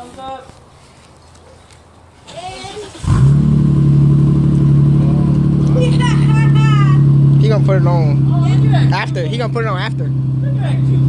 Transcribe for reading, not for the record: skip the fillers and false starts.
Thumbs up. He gonna put it on after. He gonna put it on after. Look at that cute